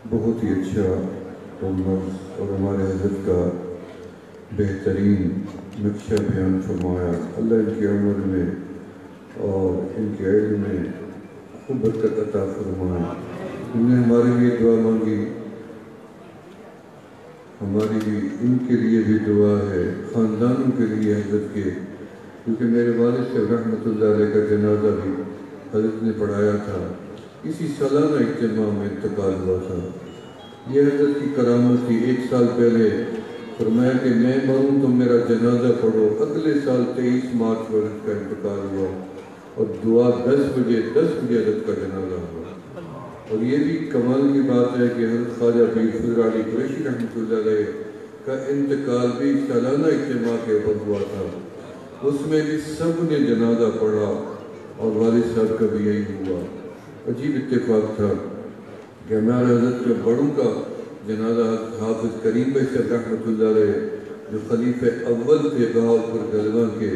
بہت ہی اچھا اور ہمارے حضرت کا بہترین نقشہ بیان فرمایا۔ اللہ ان کی عمر میں اور ان کے علم میں خوب برکت عطا فرمائے۔ انہوں نے ہمارے لیے دعا مانگی، ہماری بھی ان کے لیے بھی دعا ہے، خاندانوں کے لیے حضرت کے، کیونکہ میرے والد سے رحمۃ اللہ علیہ کا جنازہ بھی حضرت نے پڑھایا تھا، اسی سالانہ اجتماع میں انتقال ہوا تھا۔ یہ حضرت کی کرامت تھی۔ 1 سال پہلے فرمایا کہ میں مروں تو میرا جنازہ پڑھو۔ اگلے سال 23 مارچ کو حضرت کا انتقال ہوا اور دعا 10 بجے حضرت کا جنازہ ہوا۔ اور یہ بھی کمال کی بات ہے کہ حضرت خواجہ پیر فضل علی قریشی رحمۃ اللہ علیہ کا انتقال بھی سالانہ اجتماع کے بعد ہوا تھا، اس میں بھی سب نے جنازہ پڑھا اور والد صاحب کا بھی یہی ہوا۔ عجیب اتفاق تھا کہ ہمارے حضرت کے بڑوں کا جنازہ حافظ کریم بھائی صاحب رحمۃ اللہ علیہ جو خلیفہ اول تھے بہاولپور گلواں کے،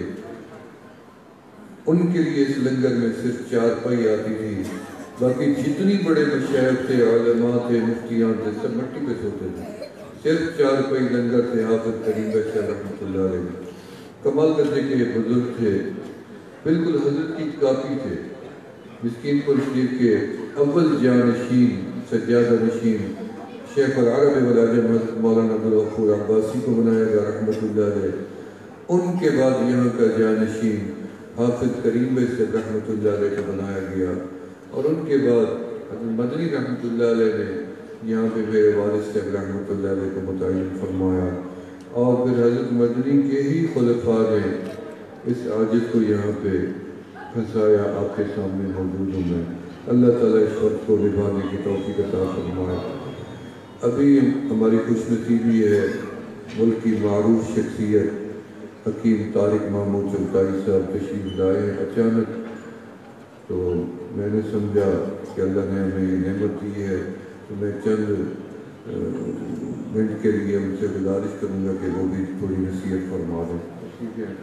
ان کے لیے اس لنگر میں صرف 4 پائی آتی تھی، باقی جتنی بڑے مشائخ تھے، علماء تھے، مفتیان تھے، سب مٹی پہ سوتے تھے۔ صرف 4 پائی لنگر تھے حافظ کریم بھائی صاحب رحمۃ اللہ علیہ۔ کمال کرتے کہ یہ بزرگ تھے، بالکل حضرت کی کاپی تھے۔ مسکین پور شریف کے اول جانشین، سجادہ نشین شیخ العرب والعجم حضرت مولانا عبدالغفور عباسی کو بنایا گیا رحمۃ اللہ علیہ۔ ان کے بعد یہاں کا جانشین حافظ کریم بھائی صاحب رحمۃ اللہ علیہ کو بنایا گیا، اور ان کے بعد حضرت مدنی رحمۃ اللہ علیہ نے یہاں پہ میرے والد صاحب رحمۃ اللہ علیہ کو متعین فرمایا، اور پھر حضرت مدنی کے ہی خلفاء نے اس عاجز کو یہاں پہ پھنسایا۔ آپ کے سامنے موجود ہوں میں۔ اللہ تعالیٰ اس وقت کو نبھانے کی توفیق عطا فرمائے۔ ابھی ہماری خوش نصیبی ہے ملک کی معروف شخصیت حکیم طارق محمود چلتائی صاحب تشریف لائے ہیں اچانک، تو میں نے سمجھا کہ اللہ نے ہمیں یہ نعمت دی ہے، تو میں چند منٹ کے لیے ان سے گزارش کروں گا کہ وہ بھی تھوڑی نصیحت فرما دیں۔ ٹھیک ہے؟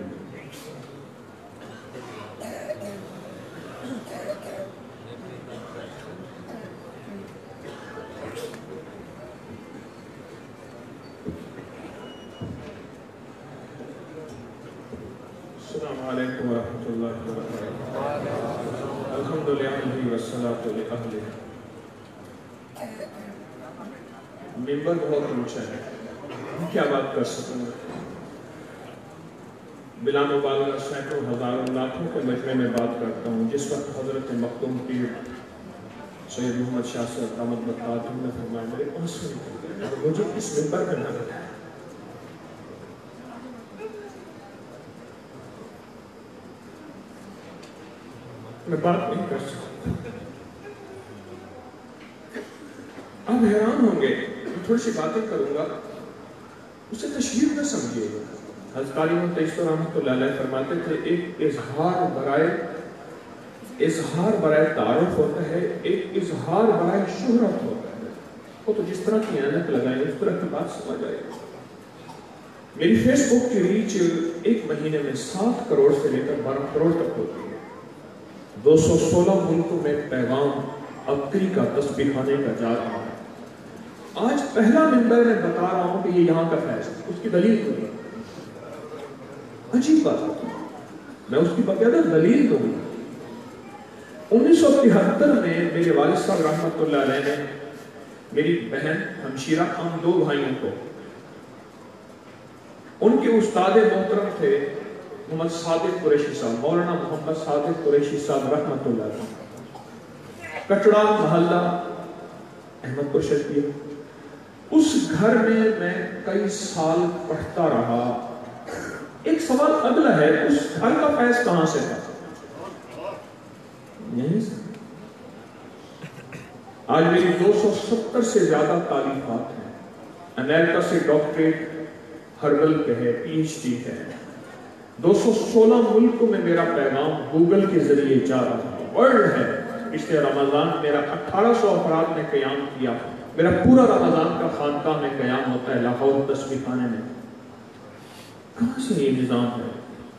السلام علیکم ورحمۃ اللہ وبرکاتہ۔ الحمدللہ والصلاۃ لأہلہ۔ ممبر بہت اونچا ہے، کیا بات کر سکوں گا؟ بلا مبالغہ سینکڑوں ہزاروں لاکھوں کے مجمع میں بات کرتا ہوں۔ جس وقت حضرت مختوم پیر سید محمد شاہ صاحب رحمۃ اللہ نے فرمایا میرے پاس مجھے اس ممبر کا نہ بتایا، میں بات نہیں کر سکتا۔ آپ حیران ہوں گے، میں تھوڑی سی باتیں کروں گا، اسے تشہیر نہ سمجھیے گا۔ حضرت قاری منتشر رحمۃ اللہ علیہ فرماتے تھے ایک اظہار برائے تعارف ہوتا ہے، ایک اظہار برائے شہرت ہوتا ہے۔ وہ تو جس طرح کی اینک لگائیں اس طرح کی بات سمجھ آئے گی۔ میری فیس بک کی ریچ 1 مہینے میں 7 کروڑ سے لے کر 12 کروڑ تک ہوتی ہے۔ 216 ملکوں میں پیغام عبقری کا تسبیح خانے کا جا رہا ہے۔ آج پہلا ممبر میں بتا رہا ہوں کہ یہ یہاں کا فیض ہے، اس کی دلیل دوں گا۔ عجیب بات ہے، میں اس کی باقاعدہ دلیل دوں گا۔ 1973 میں میرے والد صاحب رحمۃ اللہ علیہ نے میری بہن ہمشیرہ، ہم 2 بھائیوں کو، ان کے استاد محترم تھے محمد صادق قریشی صاحب، مولانا محمد صادق قریشی صاحب رحمۃ اللہ علیہ، کٹڑا محلہ احمد پور شریف۔ اس گھر میں کئی سال پڑھتا رہا۔ ایک سوال اگلا ہے، اس گھر کا فیض کہاں سے تھا؟ یہیں سے۔ آج میری 270 سے زیادہ تعلیمات ہیں، امریکہ سے ڈاکٹریٹ ہربل پہ ہے، پی ایچ ڈی ہے۔ 216 ملکوں میں میرا پیغام گوگل کے ذریعے جا رہا ہے، ورلڈ ہے۔ پچھلے رمضان میرا 1800 افراد نے قیام کیا، میرا پورا رمضان کا خانقاہ میں قیام ہوتا ہے لاہور تسبیح خانے میں۔ کہاں سے یہ نظام ہے؟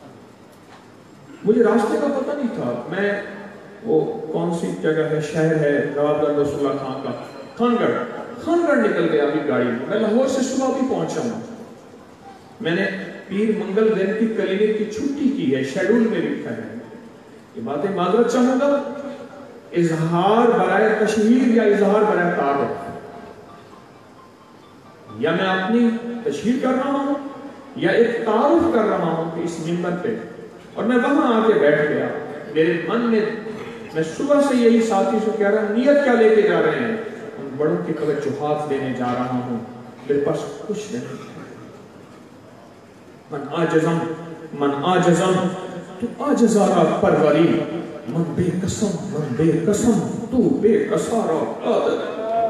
مجھے راستے کا پتہ نہیں تھا۔ میں وہ کون سی جگہ ہے، شہر ہے، نواب رسول اللہ خان کا، خانگڑھ، خانگڑھ نکل گیا ابھی گاڑی میں لاہور سے صبح بھی پہنچا ہوں. میں نے پیر منگل دن کی کلینک کی چھٹی کی ہے, شیڈول میں لکھا ہے. یہ باتیں معذرت چاہوں گا, اظہار برائے تشہیر یا اظہار برائے تعارف, یا میں اپنی تشہیر کر رہا ہوں یا ایک تعارف کر رہا ہوں کہ اس منبر پہ. اور میں وہاں آ کے بیٹھ گیا, میرے من میں صبح سے یہی ساتھی سے کہہ رہا ہوں نیت کیا لے کے جا رہے ہیں, ان بڑوں کی توجہات لینے جا رہا ہوں, میرے پاس کچھ نہیں. من آجزم تو آجزارا پروری, من بے قسم تو بے قصارا قادر.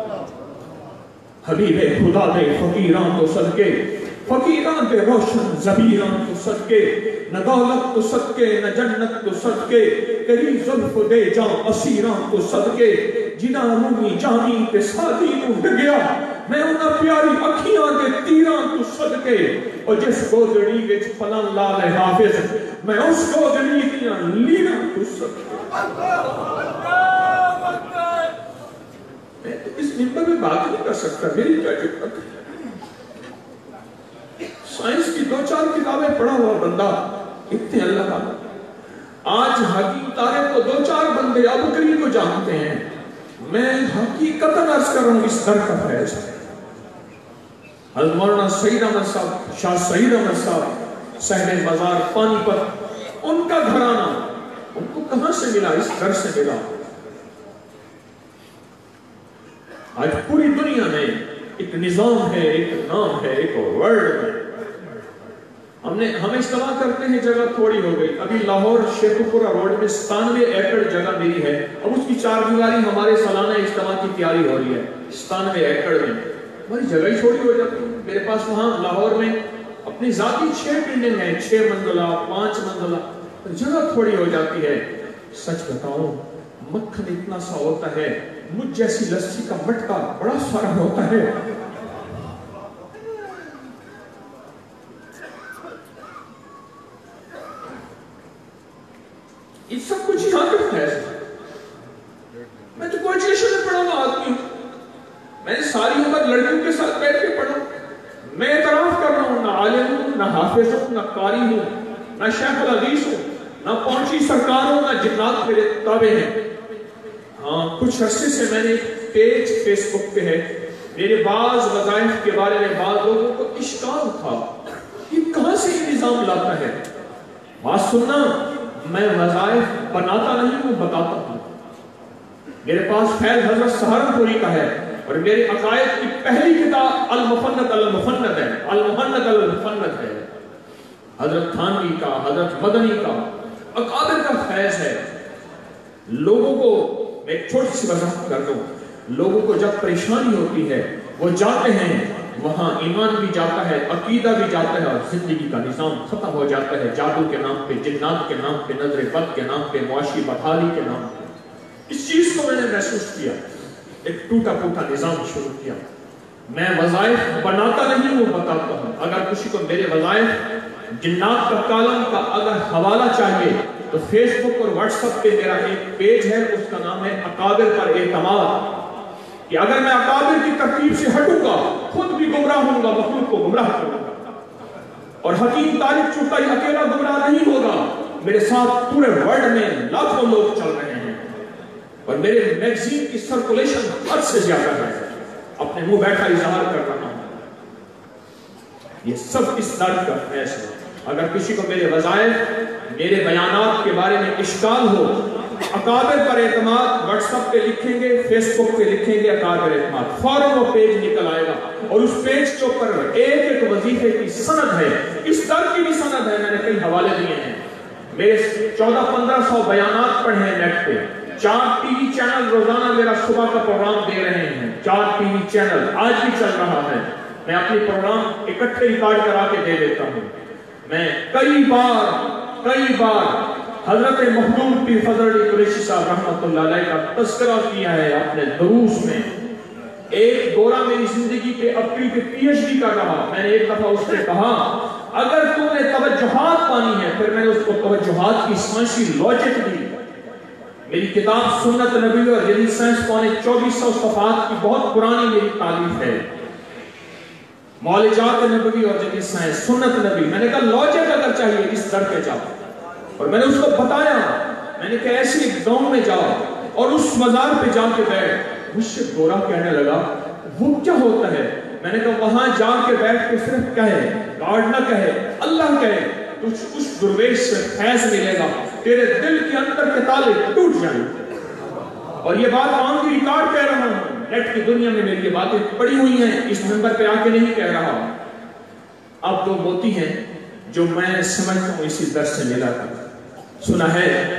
حبیب خدا دے فقیران تو صدقے, فقیران دے روشن زبیران تو صدقے, نہ دولت تو صدقے نہ جنت تو صدقے, تیری زلف دے جان اسیران تو صدقے, جنا رومی جانی تے سادی نو ڈگیا, میں انہاں پیاری اکھیاں دے تیران تو صدقے, اور جس گودڑی وچ پلن لال حافظ, میں اس گودڑی دیاں لیران تو صدقے. میں تو اس منبر میں بات نہیں کر سکتا, میری کیا ضرورت ہے. سائنس کی 2-4 کتابیں پڑھا ہوا بندہ, اتنے اللہ تعالیٰ. آج حکیم طارق کو 2-4 بندے ابو کریم کو جانتے ہیں. میں حقیقتاً عرض کر رہا ہوں اس در کا فیض ہے. حضرت مولانا سعید احمد صاحب, شاہ سعید احمد صاحب, صحن بازار پانی پت, ان کا گھرانہ ان کو کہاں سے ملا, اس گھر سے ملا. آج پوری دنیا میں ایک نظام ہے, ایک نام ہے, ایک ورلڈ ہے. ہم اجتماع کرتے ہیں, جگہ تھوڑی ہو گئی. ابھی لاہور شیخوپورہ روڈ میں 97 ایکڑ جگہ میری ہے, اب اس کی 4 دیواری ہمارے سالانہ اجتماع کی تیاری ہو رہی ہے. 97 ایکڑ میں ہماری جگہ ہی چھوڑی ہو جاتی ہے. میرے پاس وہاں لاہور میں اپنی ذاتی 6 بلڈنگ ہیں, 6 منزلہ 5 منزلہ, جگہ تھوڑی ہو جاتی ہے. سچ بتاؤں مکھن اتنا سا ہوتا ہے, مجھ جیسی لسی کا مٹکا بڑا سارا ہوتا ہے. یہ سب کچھ یہاں تک ہے. میں تو گریجویشن میں پڑھا ہوا آدمی ہوں, میں نے ساری عمر لڑکیوں کے ساتھ بیٹھ کے پڑھا. میں اعتراف کر رہا ہوں, نہ عالم ہوں, نہ حافظ ہوں, نہ قاری ہوں, نہ شیخ الحدیث ہوں, نہ پہنچی سرکار ہوں, نہ جنات میرے تابع ہیں. ہاں, کچھ عرصے سے میں نے ایک پیج فیس بک پہ ہے, میرے بعض وظائف کے بارے میں بعض لوگوں کو اشکال تھا, یہ کہاں سے یہ نظام لاتا ہے. بات سننا, میں وظائف بناتا نہیں ہوں, بتاتا ہوں. میرے پاس فیض حضرت سہارنپوری کا ہے, اور میرے عقائد کی پہلی کتاب المفند المفند ہے, المفند المفند ہے. حضرت تھانوی کا, حضرت مدنی کا, اکابر کا فیض ہے. لوگوں کو میں ایک چھوٹی سی وضاحت کر دوں, لوگوں کو جب پریشانی ہوتی ہے وہ جاتے ہیں, وہاں ایمان بھی جاتا ہے, عقیدہ بھی جاتا ہے, اور زندگی کا نظام ختم ہو جاتا ہے. جادو کے نام پہ, جنات کے نام پہ, نظر بد کے نام پہ, معاشی بدحالی کے نام پہ. اس چیز کو میں نے محسوس کیا, ایک ٹوٹا پھوٹا نظام شروع کیا. میں وظائف بناتا نہیں ہوں, بتاتا ہوں. اگر کسی کو میرے وظائف جنات کا کالم کا اگر حوالہ چاہیے تو فیس بک اور واٹس ایپ پہ میرا ایک پیج ہے, اس کا نام ہے اکابر پر اعتماد. کہ اگر میں اکابر کی ترتیب سے ہٹوں گا, خود بھی گمراہ ہوں گا, مخلوق کو گمراہ کروں گا. اور حکیم طارق چوٹائی اکیلا گمراہ نہیں ہوگا, میرے ساتھ پورے ورلڈ میں لاکھوں لوگ چل رہے ہیں. اور میرے میگزین کی سرکولیشن حد سے زیادہ ہے. اپنے منہ بیٹھا اظہار کر رہا ہوں. یہ سب اس درد کا فیض ہے. اگر کسی کو میرے وظائف, میرے بیانات کے بارے میں اشکال ہو, اکابر پر اعتماد واٹس ایپ پہ لکھیں گے, فیس بک پہ لکھیں گے اکابر اعتماد, فوراً وہ پیج نکل آئے گا. اور اس پیج کے اوپر ایک ایک وظیفے کی سند ہے, اس در کی بھی سند ہے. میں نے کئی حوالے دیے ہیں, میرے 1400-1500 بیانات پڑھے ہیں نیٹ پہ. 4 ٹی وی چینل روزانہ میرا صبح کا پروگرام دے رہے ہیں, 4 ٹی وی چینل آج بھی چل رہا ہے. میں اپنی پروگرام اکٹھے ریکارڈ کرا کے دے دیتا ہوں. میں کئی بار حضرت مخدوم پیر فضل علی قریشی صاحب رحمۃ اللہ علیہ کا تذکرہ کیا ہے اپنے دروس میں. ایک دورہ میری زندگی کے اپریل کے پی ایچ ڈی کر رہا, میں نے ایک دفعہ اس سے کہا اگر تم نے توجہات پانی ہے, پھر میں نے اس کو توجہات کی سائنسی لاجک دی. میری کتاب سنت نبوی اور جدید سائنس 2400 صفحات کی بہت پرانی میری تالیف ہے، معالجات نبوی اور جدید سائنس سنت نبی۔ میں نے کہا لاجک اگر چاہیے اس در پہ جاؤ، اور میں نے اس کو بتایا، میں نے کہا ایسی ایک گاؤں میں جاؤ اور اس مزار پہ جا کے بیٹھ۔ مجھ سے گورا کہنے لگا وہ کیا ہوتا ہے؟ میں نے کہا وہاں جا کے بیٹھ کے صرف کہے، گاڈ نہ کہے، اللہ کہے، تو اس درویش سے فیض ملے گا، تیرے دل کے اندر کے تالے ٹوٹ جائیں۔ اور یہ بات آن کی ریکارڈ کہہ رہا ہوں، نیٹ کی دنیا میں میری یہ باتیں پڑی ہوئی ہیں، اس منبر پہ آ کے نہیں کہہ رہا۔ اب دو موتی ہیں جو میں سمجھتا ہوں اسی در سے ملا تھا۔ سنا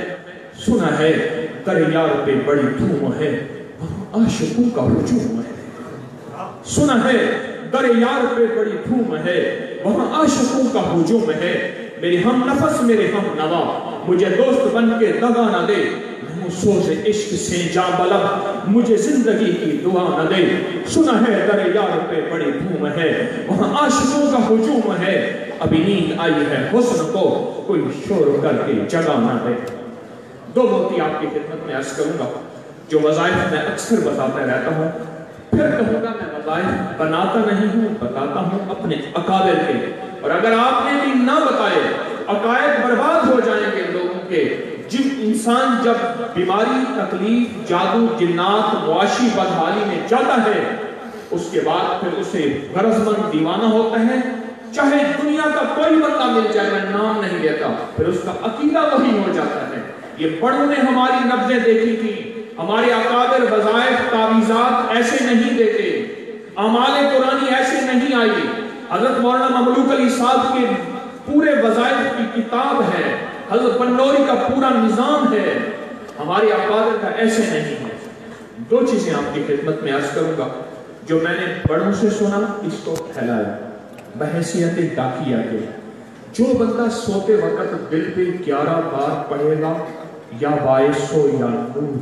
ہے دریار پہ بڑی دھوم ہے، وہاں عاشقوں کا ہجوم ہے۔ سنا ہے دریار پہ بڑی دھوم ہے، وہاں عاشقوں کا ہجوم ہے۔ میری ہم نفس میرے ہم نوا، مجھے دوست بن کے دغا نہ دے، سوز عشق سے جاں بلب، مجھے زندگی کی دعا نہ دے۔ سنا ہے دریار پہ بڑی دھوم ہے، وہاں عاشقوں کا ہجوم ہے۔ ابھی نیند آئی ہے حسن کو، کوئی شور کر کے جگہ نہ دے۔ دو موتی آپ کی خدمت میں عرض کروں گا جو وظائف میں اکثر بتاتا رہتا ہوں، پھر کہوں گا میں وظائف بناتا نہیں ہوں، بتاتا ہوں اپنے اکابر کے، اور اگر آپ نے بھی نہ بتائے عقائد برباد ہو جائیں گے لوگوں کے۔ جب انسان جب بیماری، تکلیف، جادو، جنات، معاشی بدحالی میں جاتا ہے، اس کے بعد پھر اسے غرض مند دیوانہ ہوتا ہے، چاہے دنیا کا کوئی بندہ مل جائے، میں نام نہیں لیتا، پھر اس کا عقیدہ وہی ہو جاتا ہے۔ یہ بڑوں نے ہماری نبضیں دیکھی تھی، ہمارے اکابر وظائف تعویذات ایسے نہیں دیتے، اعمال قرآنی ایسے نہیں آئی۔ حضرت مولانا مملوک علی صاحب کے پورے وظائف کی کتاب ہے، حضرت پنڈوری کا پورا نظام ہے، ہمارے اکابر کا ایسے نہیں ہے۔ دو چیزیں آپ کی خدمت میں عرض کروں گا جو میں نے بڑوں سے سنا، اس کو پھیلایا بحیثیت ڈاکیہ کے۔ جو بندہ سوتے وقت دل پہ 11 بار پڑھے گا یا باعثو یا نور،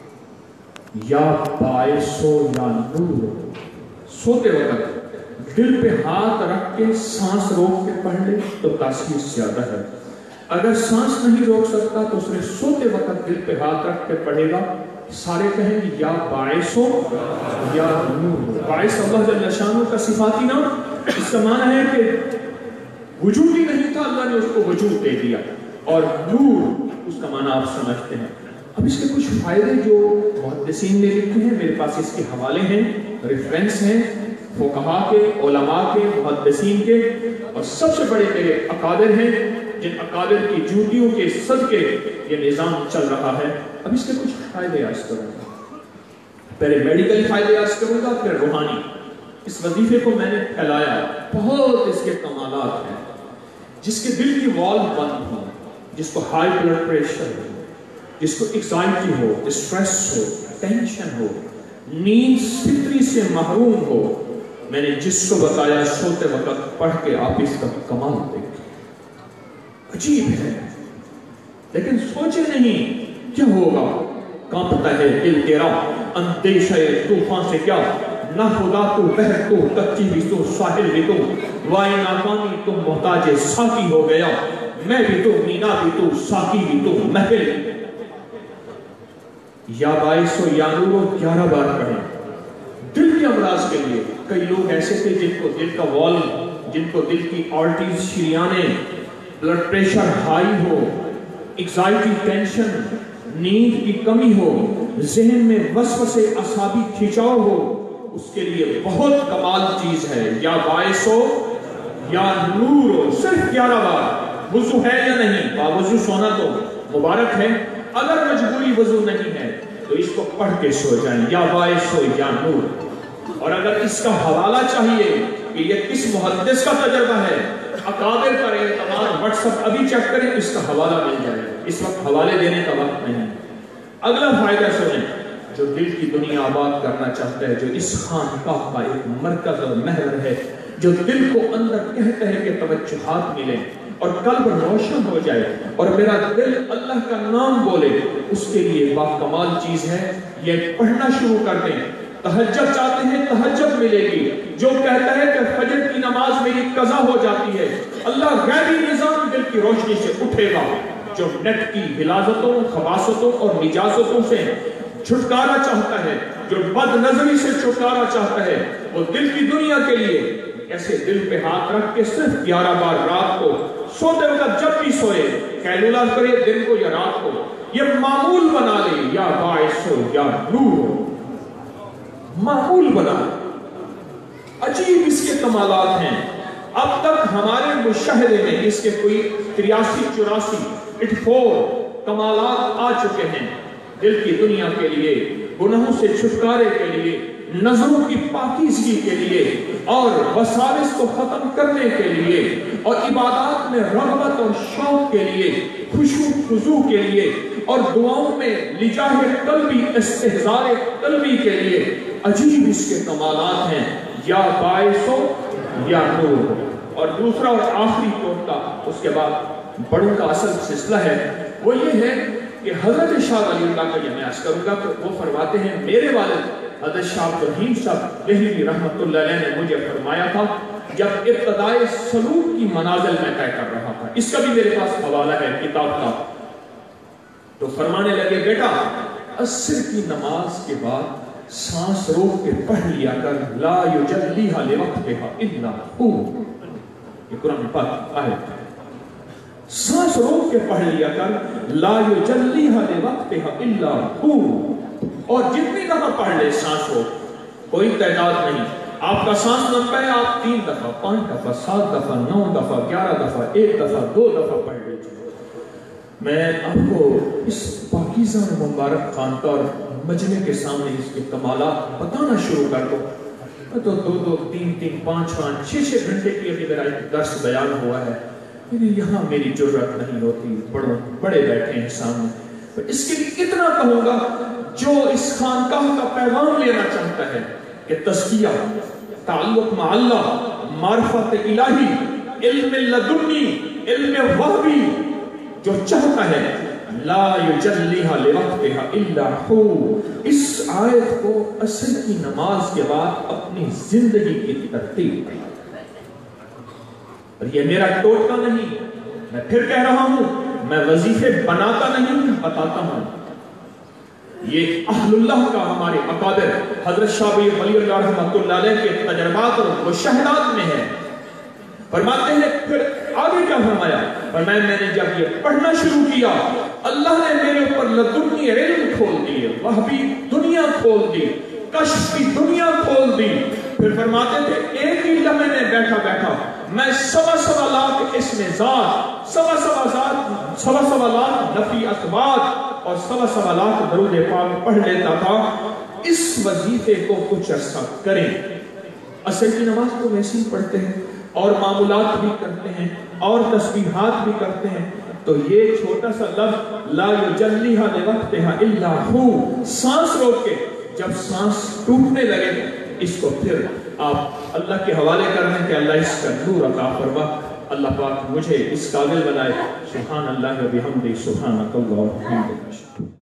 یا باعثو یا نور، سوتے وقت دل پہ ہاتھ رکھ کے سانس روک کے پڑھ لے تو تاثیر زیادہ ہے۔ اگر سانس نہیں روک سکتا تو اس نے سوتے وقت دل پہ ہاتھ رکھ کے پڑھے گا، سارے کہیں گے یا باعثو یا نور۔ باعث اللہ جل شانہ کا صفاتی نام، اس کا معنی ہے کہ وجود ہی نہیں تھا، اللہ نے اس کو وجود دے دیا، اور نور اس کا معنی آپ سمجھتے ہیں۔ اب اس کے کچھ فائدے جو محدثین نے لکھے ہیں، میرے پاس اس کے حوالے ہیں، ریفرنس ہیں فقہا کے، علماء کے، محدثین کے، اور سب سے بڑے میرے اکابر ہیں جن اکابر کی جوتیوں کے صدقے یہ نظام چل رہا ہے۔ اب اس کے کچھ فائدے عرض کروں گا، پہلے میڈیکل فائدے عرض کروں گا، پھر روحانی۔ اس وظیفے کو میں نے پھیلایا، بہت اس کے کمالات ہیں۔ جس کے دل کی وال بند ہو، جس کو ہائی بلڈ پریشر ہو، جس کو ایکزائٹی ہو، اسٹریس ہو، ٹینشن ہو، نیند فطری سے محروم ہو، میں نے جس کو بتایا سوتے وقت پڑھ کے آپ اس کا کمال دیکھیں۔ عجیب ہے، لیکن سوچے نہیں کیا ہوگا۔ کانپتا ہے دل تیرا اندیشہ طوفان سے کیا، نہ خدا تو بحر تو کچی بھی تو ساحل بھی تو، وائے ناکامی تو محتاج ساقی ہو گیا، میں بھی تو مینا بھی تو ساقی بھی تو محل۔ یا باعث و یا نور 11 بار پڑھیں دل کے امراض کے لیے۔ کئی لوگ ایسے تھے جن کو دل کا وال، جن کو دل کی آرٹریز، شریانیں، بلڈ پریشر ہائی ہو، ایکزائٹی، ٹینشن، نیند کی کمی ہو، ذہن میں وسوسے، اعصابی کھچاؤ ہو، اس کے لیے بہت کمال چیز ہے یا باعث ہو یا نور ہو۔ صرف 11 بار۔ وضو ہے یا نہیں؟ باوضو سونا تو مبارک ہے، اگر مجبوری وضو نہیں ہے تو اس کو پڑھ کے سو جائیں یا باعث ہو یا نور۔ اور اگر اس کا حوالہ چاہیے کہ یہ کس محدث کا تجربہ ہے، اکابر کا اعتماد، واٹس ایپ ابھی چیک کریں، اس کا حوالہ مل جائے، اس وقت حوالے دینے کا وقت نہیں۔ اگلا فائدہ سنیں، جو دل کی دنیا آباد کرنا چاہتا ہے، جو اس خانقاہ کا ایک مرکز اور محور ہے، جو دل کو اندر کہتا ہے کہ توجہات ملیں اور قلب روشن ہو جائے اور میرا دل اللہ کا نام بولے، اس کے لیے باکمال چیز ہے۔ یہ پڑھنا شروع کر دیں۔ تہجد چاہتے ہیں، تہجد ملے گی۔ جو کہتا ہے کہ فجر کی نماز میری قضا ہو جاتی ہے، اللہ غیبی نظام دل کی روشنی سے اٹھے گا، جو نیٹ کی غلاظتوں، خباثتوں اور نجاستوں سے چھٹکارا چاہتا ہے، جو بد نظری سے چھٹکارا چاہتا ہے، وہ دل کی دنیا کے لیے ایسے دل پہ ہاتھ رکھ کے صرف 11 بار رات کو سوتے وقت جب بھی سوئے قیلولہ کرے، دن کو یا رات کو، یہ معمول بنا لے، یا باعث ہو یا نور ہو، معمول بنا لے۔ عجیب اس کے کمالات ہیں۔ اب تک ہمارے مشاہدے میں اس کے کوئی 83-84 کمالات آ چکے ہیں، دل کی دنیا کے لیے، گناہوں سے چھٹکارے کے لیے، نظروں کی پاکیزگی کے لیے، اور وساوس کو ختم کرنے کے لیے، اور عبادات میں رغبت اور شوق کے لیے، خشوع خضوع کے لیے، اور دعاؤں میں لجاہ قلبی، استحضار قلبی کے لیے۔ عجیب اس کے کمالات ہیں، یا باعث ہو یا نور ہو۔ اور دوسرا اور آخری ٹوٹکا، اس کے بعد بڑوں کا اصل سلسلہ ہے، وہ یہ ہے کہ حضرت شاہ ولی اللہ کا یہ میں عرض کروں گا کہ وہ فرماتے ہیں، میرے والد حضرت شاہ عبدالرحیم صاحب دہلوی رحمۃ اللہ علیہ نے مجھے فرمایا تھا جب ابتدائے سلوک کی منازل میں طے کر رہا تھا، اس کا بھی میرے پاس حوالہ ہے کتاب کا، تو فرمانے لگے، بیٹا عصر کی نماز کے بعد سانس روک کے پڑھ لیا کر، لا یجلیھا لوقتھا الا ہو، یہ قرآن پاک آیت ہے، سانس روک کے پڑھ لیا کر، لا یجلیھا لوقتھا الا ہو، اور جتنی دفعہ پڑھ لے سانس ہو، کوئی تعداد نہیں، آپ کا سانس لمبا ہے، آپ 3 دفعہ 5 دفعہ 7 دفعہ 9 دفعہ 11 دفعہ 1 دفعہ 2 دفعہ پڑھ لیجیے۔ میں آپ کو اس پاکیزہ مبارک خانقاہ اور مجمع کے سامنے اس کے کمالات بتانا شروع کر دو، میں تو 2-2 3-3 5-5 6-6 گھنٹے کی ابھی میرا ایک درس بیان ہوا ہے، یہاں میری جرات نہیں ہوتی، بڑے بیٹھے ہیں سامنے۔ اس کے لیے اتنا کہوں گا، جو اس خانقاہ کا پیغام لینا چاہتا ہے کہ تزکیہ، تعلق مع اللہ، معرفت الہی، علم لدنی، علم وحبی، جو چاہتا ہے لا یجلیھا لوقتھا الا ہو، اس آیت کو عصر کی نماز کے بعد اپنی زندگی کی ترتیب کرنا۔ اور یہ میرا ٹوٹکا نہیں، میں پھر کہہ رہا ہوں، میں وظیفے بناتا نہیں، بتاتا ہوں۔ یہ اہل اللہ کا، ہمارے اکابر حضرت شاہ ولی اللہ رحمۃ اللہ علیہ کے تجربات اور مشاہدات میں ہے۔ فرماتے ہیں پھر آگے کیا فرمایا؟ فرمایا میں نے جب یہ پڑھنا شروع کیا، اللہ نے میرے اوپر لدنی علم کھول دیے، وحبی دنیا کھول دی، کشف کی دنیا کھول دی۔ پھر فرماتے تھے ایک ہی لمحے میں بیٹھا بیٹھا میں 1.25 لاکھ اسم ذات، 1.25 لاکھ نفی اثبات اور 1.25 لاکھ درود پاک پڑھ لیتا تھا۔ اس وظیفے کو کچھ عرصہ کریں۔ عصر کی نماز کو ویسے ہی پڑھتے ہیں اور معمولات بھی کرتے ہیں اور تسبیحات بھی کرتے ہیں، تو یہ چھوٹا سا لفظ لا یجلیھا لوقتھا الا ہو، سانس روک کے جب سانس ٹوٹنے لگے اس کو پھر آپ اللہ کے حوالے کر دیں کہ اللہ اس کا نور عطا فرما۔ اللہ پاک مجھے اس قابل بنائے۔ سبحان اللہ و بحمدہ، سبحانک اللہم و بحمدک۔